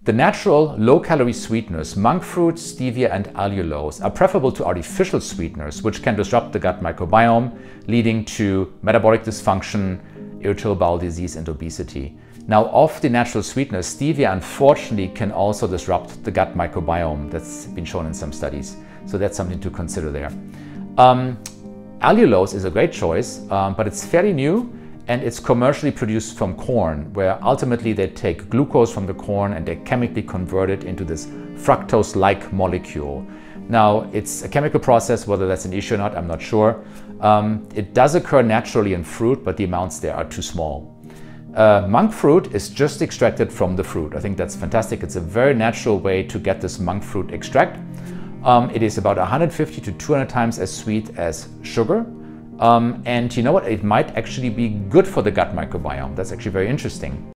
The natural low-calorie sweeteners, monk fruit, stevia and allulose, are preferable to artificial sweeteners, which can disrupt the gut microbiome, leading to metabolic dysfunction, irritable bowel disease and obesity. Now, of the natural sweeteners, stevia unfortunately can also disrupt the gut microbiome. That's been shown in some studies, so that's something to consider there. Allulose is a great choice, but it's fairly new. And it's commercially produced from corn, where ultimately they take glucose from the corn and they chemically convert it into this fructose-like molecule. Now, it's a chemical process. Whether that's an issue or not, I'm not sure. It does occur naturally in fruit, but the amounts there are too small. Monk fruit is just extracted from the fruit. I think that's fantastic. It's a very natural way to get this monk fruit extract. It is about 150 to 200 times as sweet as sugar. And you know what? It might actually be good for the gut microbiome. That's actually very interesting.